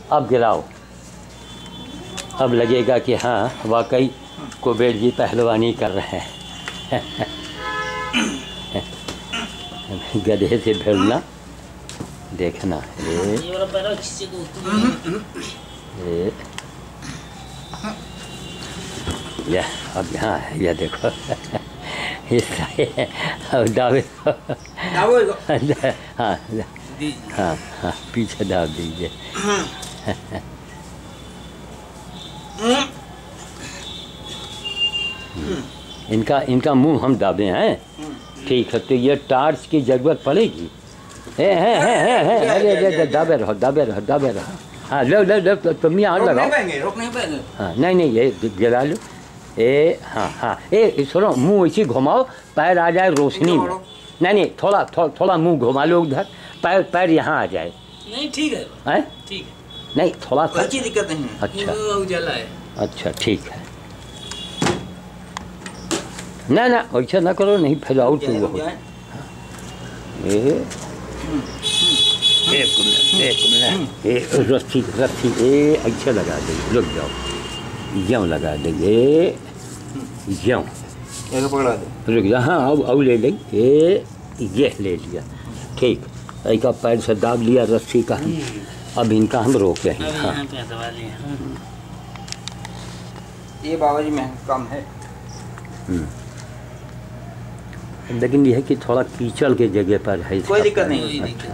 अब गिराओ, अब लगेगा कि हाँ वाकई कुबेर जी पहलवानी कर रहे हैं। गधे से भिड़ना देखना। ये अब यहाँ है, यह देखो। अब दावे हाँ हाँ हाँ पीछे दाब दीजिए। इनका मुंह हम दाबे हैं, ठीक है। तो ये टार्च की जरूरत पड़ेगी। अरे दाबे रहो दाबे रहो दाबे रहो। हाँ लो लो लो तुम यहाँ लगाओ। रोक नहीं पाएंगे। हाँ नहीं ये गिरा लो। हाँ हाँ सुनो, मुंह इसी घुमाओ, पैर आ जाए रोशनी में। नहीं थोड़ा मुंह घुमा लो उधर, पैर यहाँ आ जाए। नहीं ठीक है, ठीक है। नहीं थोड़ा सा, कोई दिक्कत नहीं। अच्छा उजाला है। अच्छा ठीक है। ना ऐसा ना करो, नहीं फैलाओ तो वो रस्सी अच्छा लगा देंगे, रुक जाओ, ज्यों लगा देंगे, ज्यों पकड़ा दे, रुक जाओ। हाँ अब ले लेंगे, ये ले लिया, ठीक। एक पैर से दाब लिया रस्सी का, अब इनका हम रोक रहे हैं। हाँ ये बाबा जी महंगा कम है, लेकिन यह है कि थोड़ा कीचड़ के जगह पर है। कोई दिक्कत नहीं। अच्छा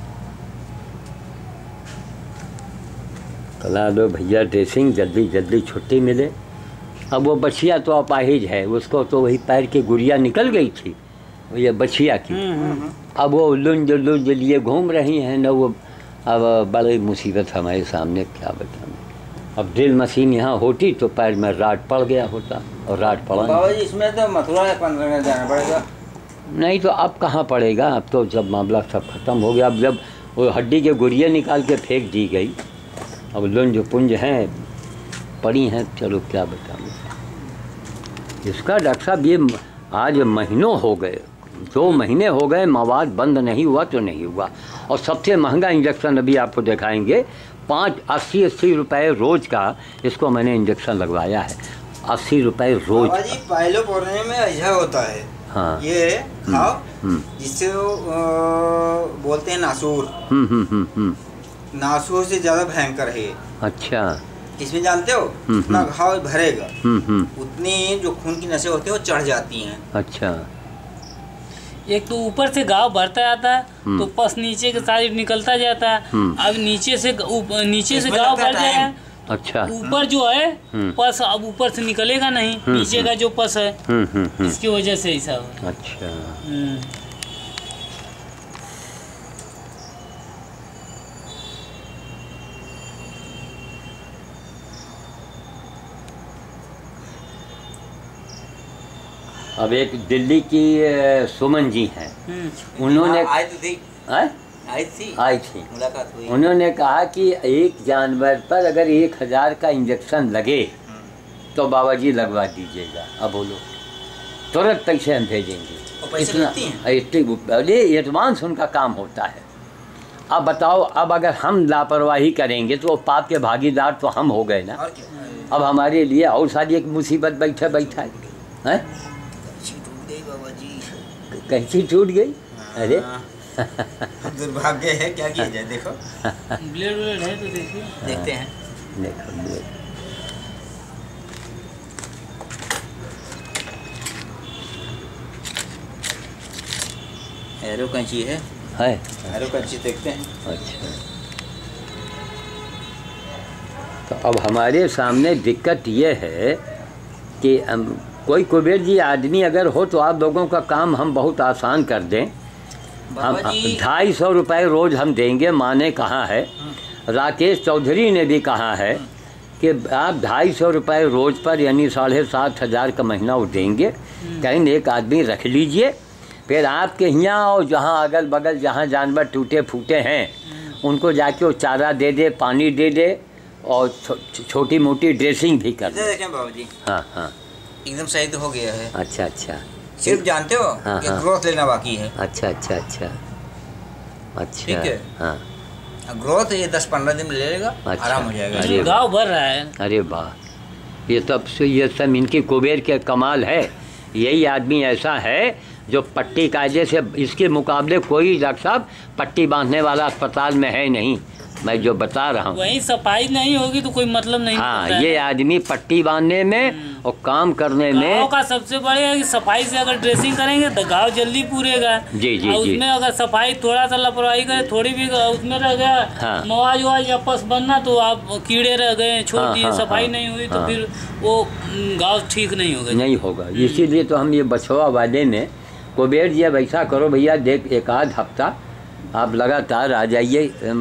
कला दो भैया ड्रेसिंग, जल्दी छुट्टी मिले। अब वो बछिया तो अपाहिज है, उसको तो वही पैर की गुड़िया निकल गई थी, ये बछिया की। अब वो लुंज लिए घूम रही हैं न वो। अब बड़ी मुसीबत हमारे सामने, क्या बताऊँ। अब ड्रिल मशीन यहाँ होती तो पैर में राट पड़ गया होता, और राट पड़ा। बाबा जी इसमें तो मथुरा 15 में जाना पड़ेगा। नहीं तो अब कहाँ पड़ेगा, अब तो जब मामला सब खत्म हो गया। अब जब वो हड्डी के गुड़िया निकाल के फेंक दी गई, अब लुंज पुंज हैं पड़ी हैं, चलो क्या बताऊँ इसका। डॉक्टर साहब ये आज महीनों हो गए, 2 महीने हो गए, मवाद बंद नहीं हुआ तो नहीं हुआ। और सबसे महंगा इंजेक्शन अभी आपको दिखाएंगे, 80 रुपये रोज़ का इसको मैंने इंजेक्शन लगवाया है। 80 रुपये रोज़। बाबा जी पहले पौधे में ऐसा होता है। हाँ ये खाओ, जिससे बोलते हैं नासूर। नासूर से ज़्यादा भयंकर है। अच्छा इसमें जानते हो जितना घाव भरेगा उतनी जो खून की नसें होती हैं वो चढ़ जाती हैं। अच्छा एक तो ऊपर से घाव भरता जाता है तो पस नीचे के साइड निकलता जाता है। अब नीचे से घाव भर जाए। अच्छा ऊपर जो है पस अब ऊपर से निकलेगा नहीं, नीचे का जो पस है इसकी वजह से ऐसा हो। अच्छा अब एक दिल्ली की सुमन जी हैं, उन्होंने आई थी मुलाकात हुई। उन्होंने कहा कि एक जानवर पर अगर 1000 का इंजेक्शन लगे तो बाबा जी लगवा दीजिएगा। अब बोलो तुरंत पैसे हम भेजेंगे। इतना एडवांस उनका काम होता है। अब बताओ, अब अगर हम लापरवाही करेंगे तो पाप के भागीदार तो हम हो गए ना। अब हमारे लिए और सारी एक मुसीबत बैठा है। कैंची टूट गई। अरे दुर्भाग्य है, क्या किया जाए। देखो ब्लेड है तो देखिए, देखते हैं। देखो ब्लेड एरो कैंची है। एरो कैंची देखते हैं। अच्छा तो अब हमारे सामने दिक्कत ये है कि कोई कुबेर जी आदमी अगर हो तो आप लोगों का काम हम बहुत आसान कर दें। हम 250 रुपये रोज़ हम देंगे। माँ ने कहा है, राकेश चौधरी ने भी कहा है कि आप 250 रुपये रोज़ पर यानी 7,500 का महीना वो देंगे। कहीं एक आदमी रख लीजिए, फिर आपके यहाँ और जहाँ अगल बगल जहाँ जानवर टूटे फूटे हैं उनको जाके वो चारा दे दे, पानी दे दे और छोटी मोटी ड्रेसिंग भी कर दे। देखें बाबू जी, हाँ एकदम सही तो हो गया है। अच्छा सिर्फ जानते हो कि ग्रोथ लेना बाकी है। अच्छा ठीक है। हाँ ग्रोथ ये 10-15 दिन ले लेगा, अच्छा। आराम हो जाएगा। अरे गाँव भर रहा है। अरे वाह, ये सब इनकी कुबेर के कमाल है। यही आदमी ऐसा है जो पट्टी कायदे से, इसके मुकाबले कोई डॉक्टर साहब पट्टी बांधने वाला अस्पताल में है नहीं, मैं जो बता रहा हूँ। वही सफाई नहीं होगी तो कोई मतलब नहीं। हाँ, ये आदमी पट्टी बांधने में और काम करने में। गाँव का सबसे बड़े है कि सफाई से अगर ड्रेसिंग करेंगे तो गाँव जल्दी पूरेगा। जी जी और जी। उसमें अगर सफाई थोड़ा सा लापरवाही करे, थोड़ी भी उसमें रह गया हाँ। मवाज ववाज या पस बनना तो आप कीड़े रह गए, छोड़ हाँ, दिए, हाँ, सफाई हाँ, नहीं हुई तो हाँ। फिर वो गाँव ठीक नहीं होगा। नहीं होगा। इसीलिए तो हम ये बछवा वाले में कुबेर जी अब ऐसा करो भैया, देख एक आध हफ्ता आप लगातार आ जाइए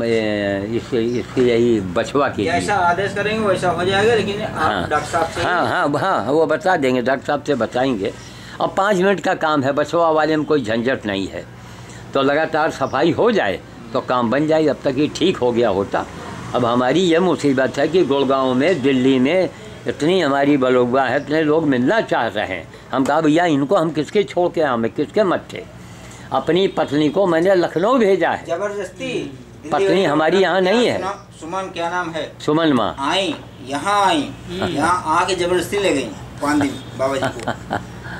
इसके यही बछवा के लिए। जैसा आदेश करेंगे वैसा हो जाएगा, लेकिन आप डॉक्टर साहब से हाँ, वो बता देंगे, डॉक्टर साहब से बताएंगे। अब 5 मिनट का काम है, बछवा वाले में कोई झंझट नहीं है। तो लगातार सफाई हो जाए तो काम बन जाए। अब तक ये ठीक हो गया होता। अब हमारी ये मुसीबत है कि गुड़गांव में, दिल्ली में इतनी हमारी बलोगा है, इतने लोग मिलना चाह रहे हैं। हम कहा भैया इनको हम किसके छोड़ के हमें किसके मत थे। अपनी पत्नी को मैंने लखनऊ भेजा है, जबरदस्ती। पत्नी हमारी यहाँ नहीं है। सुमन क्या नाम है? सुमन माँ आई, यहाँ आके जबरदस्ती ले गई 5 दिन बाबा जी को।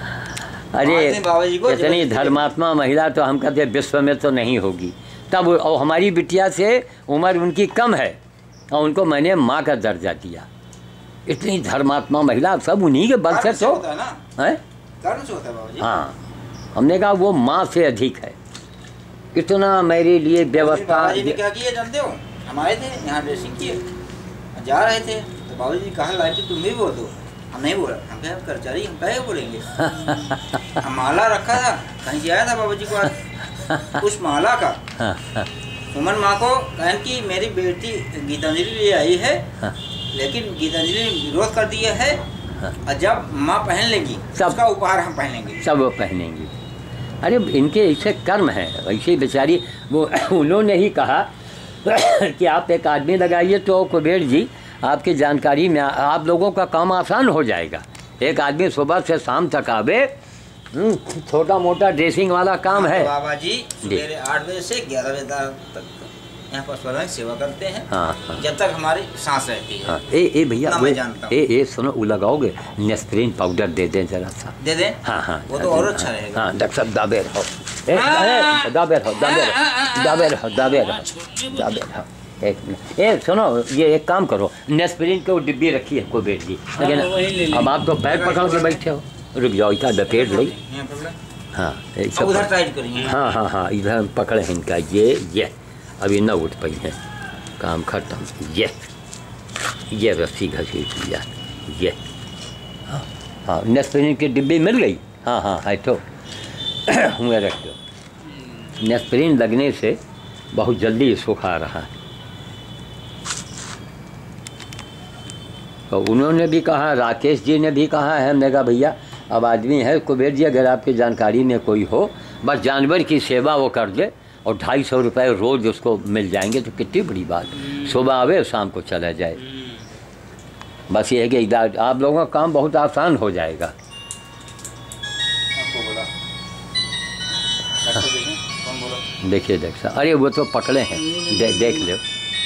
अरे बाबा जी को इतनी धर्मात्मा महिला तो हम कहते विश्व में तो नहीं होगी। तब और हमारी बिटिया से उम्र उनकी कम है और उनको मैंने माँ का दर्जा दिया। इतनी धर्मात्मा महिला, सब उन्हीं के बल से तो होता है ना, है। कर्म से होता है बाबा जी। हाँ, हमने कहा वो माँ से अधिक है। इतना मेरे लिए व्यवस्था। बाबा जी ने क्या किया जानते हो? हम आए थे यहाँ ड्रेसिंग किए, जा रहे थे तो बाबा जी कहा लाए थे, तुम भी बोल दो। हम नहीं बोला, हम कहे कर्मचारी हम कहे बोलेंगे। हम माला रखा था, कहीं से आया था बाबा जी को आज उस माला का। सुमन माँ को कहन की मेरी बेटी गीतांजलि लिए आई है, लेकिन गीतांजलि ने विरोध कर दिया है, और जब माँ पहन लेगी उसका उपहार हम पहनेंगे। सब वो पहनेंगे। अरे इनके ऐसे कर्म हैं, ऐसे बेचारी वो उन्होंने ही कहा कि आप एक आदमी लगाइए तो कुबेर जी आपकी जानकारी में आप लोगों का काम आसान हो जाएगा। एक आदमी सुबह से शाम तक आवे, छोटा मोटा ड्रेसिंग वाला काम है। बाबा जी सवेरे 8 बजे से 11 बजे तक यहाँ पर सेवा करते हैं। हाँ, जब तक हमारी सांस रहती है। हाँ, ए भैया मैं जानता हूँ। ए सुनो, वो लगाओगे नेस्प्रिन पाउडर दे दें जरा सा। दे दें? हाँ, वो तो और अच्छा रहेगा। हाँ, डॉक्टर साहब दाबे रहो, दाबे रहो। एक मिनट, सुनो, ये एक काम करो, नेस्प्रिन के वो डिब्बी रखी है कुबेर जी, लेकिन अब आप तो पैर पकड़ के बैठे हो, रुक जाओ, इतना लपेट ली। हाँ, उधर टाइट करिए। हाँ, इधर पकड़े हैं इनका, ये अभी न उठ पाई हैं, काम खत्म। ये रस्सी घसीट लिया, ये हाँ, नेस्प्रिन की डिब्बी मिल गई। हाँ, है तो हुए रख दो। नेस्प्रिन लगने से बहुत जल्दी सुख आ रहा है। तो उन्होंने भी कहा, राकेश जी ने भी कहा है, हमने कहा भैया अब आदमी है कुबेर जी, अगर आपकी जानकारी में कोई हो, बस जानवर की सेवा वो कर दे और 250 रुपये रोज़ उसको मिल जाएंगे तो कितनी बड़ी बात। सुबह आवे शाम को चला जाए। बस ये है कि आप लोगों का काम बहुत आसान हो जाएगा। देखिए देख सा, अरे वो तो पकड़े हैं, देख लो।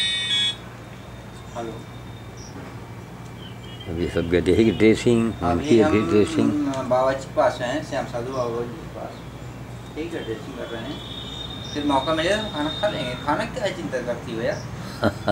अब ये सब गधे की ड्रेसिंग, उनकी भी ड्रेसिंग। बाबा जी के पास हैं, श्याम साधु बाबा जी के पास, ठीक है, ड्रेसिंग कर रहे हैं। फिर मौका मिलेगा खाना खा लेंगे। खाना क्या चिंता करती हो यार?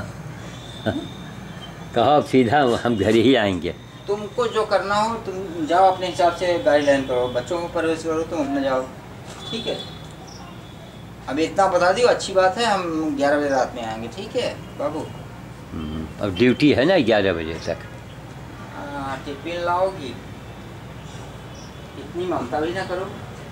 कहो सीधा हम घर ही आएंगे। तुमको जो करना हो तुम जाओ, अपने हिसाब से गाइडलाइन करो, बच्चों को परवरिश करो, तुम अपने जाओ, ठीक है। अब इतना बता दियो, अच्छी बात है। हम 11 बजे रात में आएंगे, ठीक है बाबू। अब ड्यूटी है ना 11 बजे तक। हाँ, टिफिन लाओगी, इतनी ममता भी ना करो,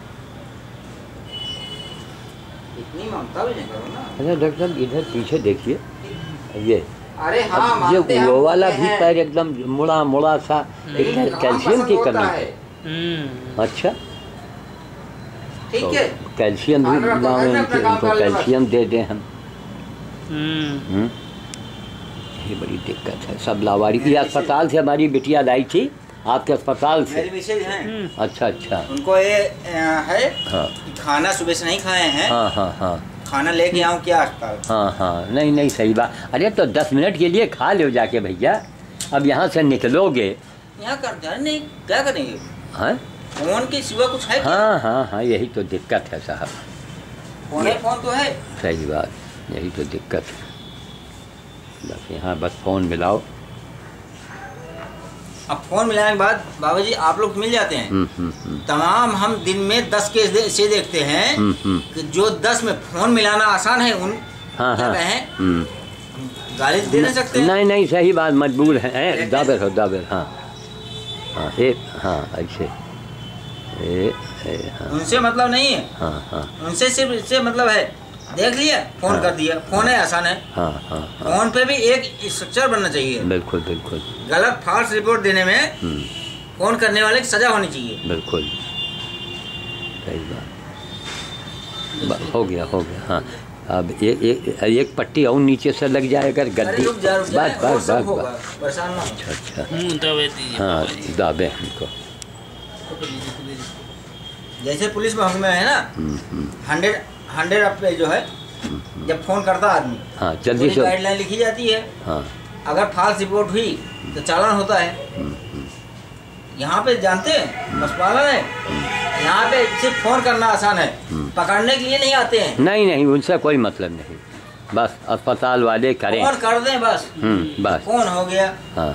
इतनी ममता भी नहीं करो ना। अच्छा डॉक्टर साहब इधर पीछे देखिए, ये अरे हाँ, ये वो वाला भी पैर एकदम मुड़ा सा, कैल्शियम की कमी है। अच्छा, ठीक है, कैल्शियम भी उनको कैल्शियम दे दें हम। ये बड़ी दिक्कत है। सब लावारी ये अस्पताल से हमारी बिटिया लाई थी, आपके अस्पताल से। मेरी मिसेज हैं। अच्छा, उनको ये है हाँ, खाना सुबह से नहीं खाए हैं। हाँ, खाना लेके आऊँ क्या अस्पताल? हाँ हाँ, नहीं नहीं, सही बात। अरे तो 10 मिनट के लिए खा लो जाके भैया, अब यहाँ से निकलोगे। यहाँ कर जाए नहीं, क्या करेंगे? हाँ फोन के सिवा कुछ है क्या? हाँ हाँ हाँ, यही तो दिक्कत है साहब। फोन है, फोन तो है। सही बात, यही तो दिक्कत है। बस यहाँ बस फ़ोन मिलाओ। अब फोन मिलाने के बाद बाबा जी आप लोग मिल जाते हैं। तमाम हम दिन में 10 केस से देखते हैं कि जो 10 में फोन मिलाना आसान है, उन हाँ क्या हाँ कहें, गाली दे नहीं सकते हैं। नहीं नहीं, सही बात, मजबूर है। दाबर हो दाबर, हाँ हाँ, हाँ ऐसे हाँ उनसे मतलब नहीं है। हाँ हाँ उनसे सिर्फ इससे मतलब है, देख लिया फोन हाँ, कर दिया, फोन है, आसान है। हाँ हाँ हाँ, फोन पे भी एक स्ट्रक्चर बनना चाहिए। बिल्कुल बिल्कुल गलत फॉल्स रिपोर्ट देने में फोन करने वाले की सजा होनी चाहिए। बिल्कुल सही बात। हो गया हाँ। अब एक पट्टी और नीचे से लग जाए अगर अरे गद्दी। रुक जा, बस वो बस सब बस होगा, बस। परेशान ना हो। अच्छा अच्छा, दबे दीजिए हाँ बाबा जी। दाबे हमको। जैसे पुलिस में में है ना, 100 अप पे जो है, जब फोन करता आदमी, हाँ जल्दी से। गाइडलाइन लिखी जाती है। हाँ अगर फॉल्स रिपोर्ट हुई तो चालान होता है। यहाँ पे जानते हैं पशुपालन है, यहाँ पे सिर्फ फोन करना आसान है, पकड़ने के लिए नहीं आते हैं। नहीं नहीं, उनसे कोई मतलब नहीं, बस अस्पताल वाले करें। फोन कर दें बस, बस। फोन हो गया। हाँ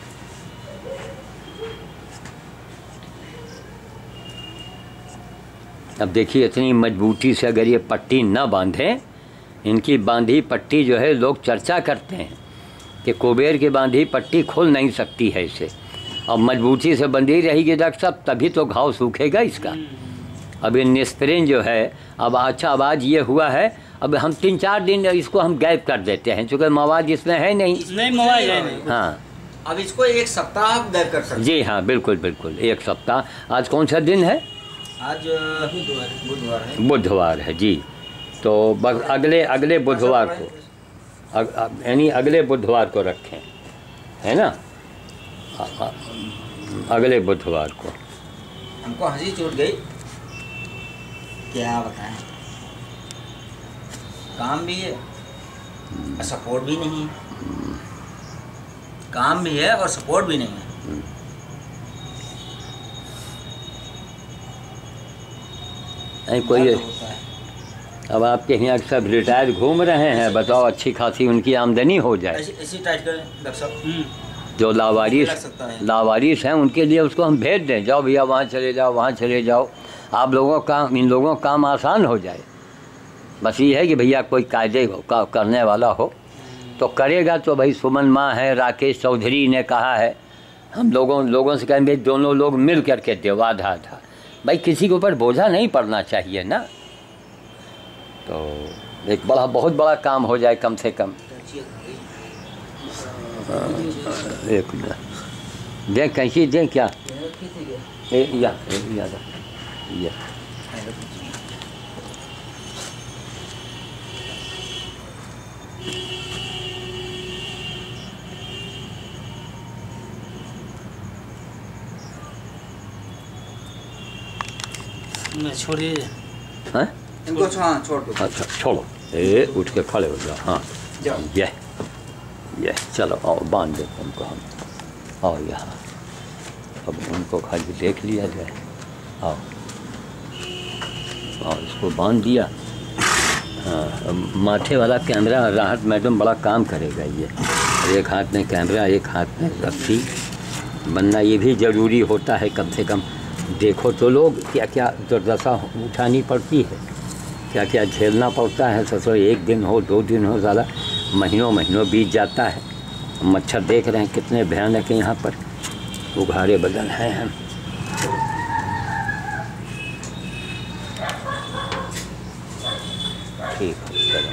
अब देखिए, इतनी मजबूती से अगर ये पट्टी न बांधें, इनकी बांधी पट्टी जो है लोग चर्चा करते हैं कि कुबेर की बांधी पट्टी खुल नहीं सकती है इसे। अब मजबूती से बंधी रहेगी डॉक्टर साहब, तभी तो घाव सूखेगा इसका। अब ये निस्प्रिन जो है, अब अच्छा आवाज़ ये हुआ है, अब हम 3-4 दिन इसको हम गैप कर देते हैं, चूँकि मवाद इसमें है नहीं। नहीं मोबाइल है नहीं। हाँ, अब इसको 1 सप्ताह आप गैप कर सकते हैं। जी हाँ, बिल्कुल बिल्कुल, 1 सप्ताह। आज कौन सा दिन है? आज बुधवार है। बुधवार है जी। तो बस अगले बुधवार को, यानी अगले बुधवार को रखें, है ना? अगले बुधवार को। हमको हंसी छूट गई, क्या बताएं। काम भी है और सपोर्ट भी नहीं है। काम भी है और सपोर्ट भी नहीं है। नहीं कोई, अब आपके यहाँ सब रिटायर घूम रहे हैं, बताओ अच्छी खासी उनकी आमदनी हो जाए। ऐसी टाइट करें डॉक्टर साहब। जो लावारिस हैं उनके लिए उसको हम भेज दें, जाओ भैया वहाँ चले जाओ, वहाँ चले जाओ, आप लोगों का, इन लोगों का काम आसान हो जाए। बस ये है कि भैया कोई कायदे का करने वाला हो तो करेगा। तो भाई सुमन माँ है, राकेश चौधरी ने कहा है, हम लोगों से कहेंगे दोनों लोग मिल करके दो आधा आधा। भाई किसी के ऊपर बोझा नहीं पड़ना चाहिए ना, तो एक बहुत बड़ा काम हो जाए कम से कम। एक देख कैसी दें क्या या छोड़िए। हाँ इनको छोड़ दो। अच्छा छोड़ो, उठ के खड़े हो जाओ। हाँ जाओ। ये चलो आओ, बांध दो उनको हम। आओ यहाँ, अब उनको खाली देख लिया जाए। आओ इसको बांध दिया। हाँ, माथे वाला कैमरा राहत मैडम बड़ा काम करेगा ये। एक हाथ में कैमरा, एक हाथ में रस्सी बनना ये भी ज़रूरी होता है। कम से कम देखो तो लोग क्या क्या दुर्दशा उठानी पड़ती है, क्या क्या झेलना पड़ता है। ससुर 1 दिन हो 2 दिन हो, ज़्यादा महीनों बीत जाता है। मच्छर देख रहे हैं कितने भयानक है यहाँ पर, उघाड़े बदन हैं हम। ठीक है चलो,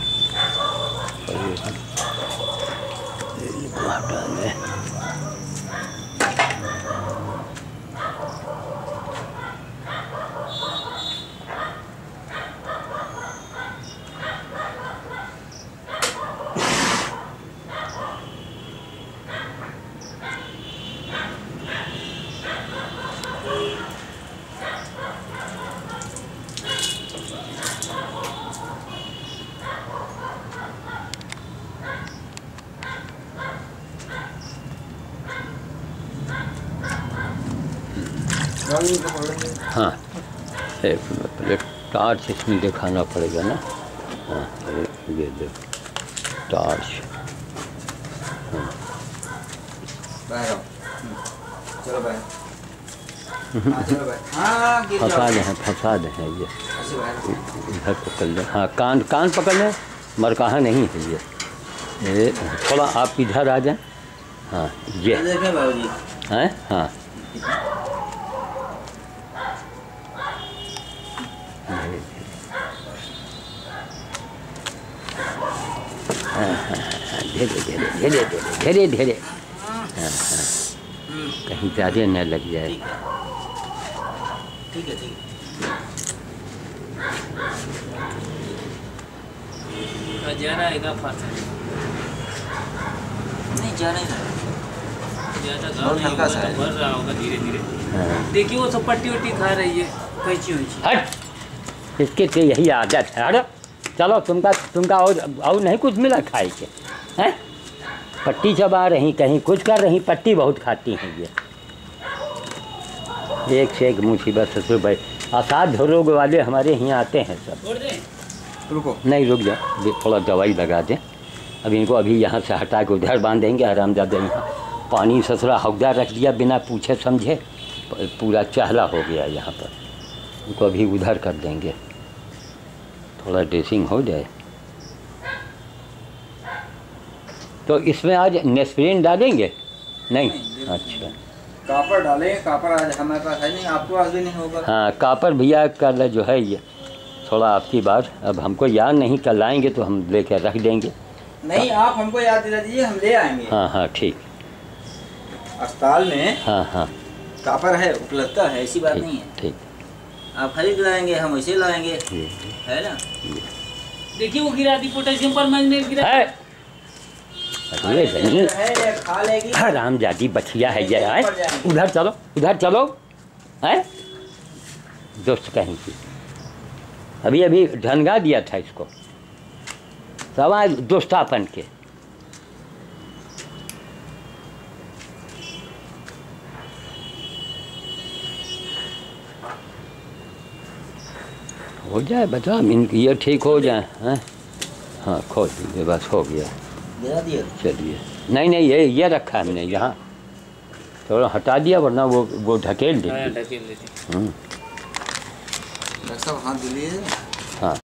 हाँ, एक मिनट पहले टॉर्च इसमें दिखाना पड़ेगा ना। हाँ, ये देखो टॉर्च। बाहर आओ। चलो बाहर। हाँ, चलो बाहर। हाँ, गिर फंसा जाओ। दे हैं, फंसा दे हैं ये। ऐसे बाहर। इधर पकड़ ले। हाँ, कान कान पकड़ लें, मरकाहा नहीं है ये थोड़ा आप इधर आ जाएं। हाँ, ये देखें बाबूजी। हैं। हाँ, धीरे धीरे धीरे धीरे धीरे धीरे। हाँ, कहीं ज़्यादा न लग जाए। ठीक है, ठीक है। जा रहा है का फांसा नहीं जा नहीं ज़्यादा बहुत घाव नहीं हल्का सा होगा है। तो भर रहा होगा धीरे धीरे। हाँ। देखिए वो सब पट्टी वट्टी खा रही है कैची वैची। हट, इसके तो यही आदत है। अरे चलो, तुमका और नहीं कुछ मिला खाए के हैं? पट्टी चबा रही, कहीं कुछ कर रही, पट्टी बहुत खाती हैं ये। एक से एक मुसीबत ससुर भाई। असाध्य रोग वाले हमारे यहाँ आते हैं सब। छोड़ दे। रुको। नहीं, रुक जा, थोड़ा दवाई लगा दें। अब इनको अभी यहाँ से हटा के उधर बांध देंगे। आरामदादा यहाँ पानी ससुरा हौदा रख दिया बिना पूछे समझे, पूरा चहला हो गया यहाँ पर। इनको अभी उधर कर देंगे, थोड़ा ड्रेसिंग हो जाए। तो इसमें आज नेस्प्रिन डालेंगे? नहीं, अच्छा। कापर डालेंगे। कापर आज हमारे पास है नहीं, आपके पास भी नहीं होगा। हाँ, कापर भैया कल जो है ये थोड़ा आपकी बात, अब हमको याद नहीं, कल आएंगे तो हम लेकर रख देंगे। नहीं, आप हमको याद दिला दीजिए, हम ले आएंगे। हाँ हाँ, ठीक। अस्पताल में हाँ हाँ, कापर है, उपलब्धता है, ऐसी बात ठीक नहीं है। ठीक। आप खरीद लाएंगे, हम वैसे लाएंगे, है ना। देखिए वो गिरा दी पोटेशियम पर मैग्नेट गिरा। है अरे नहीं, है, खा लेगी। हरामजादी बछिया है ये। है, उधर चलो, उधर चलो। है दोस्त कहीं की, अभी अभी ढंगा दिया था इसको, सवाल दोस्तापन के। हो जाए बता, ये ठीक हो जाए। हैं, हाँ, खोल दीजिए, बस हो गया। गिरा दिया। चलिए, नहीं नहीं, ये रखा है हमने यहाँ, थोड़ा हटा दिया, वरना वो ढकेल देती। ढकेल देती। डॉक्टर साहब हाथ दिलिए। हाँ।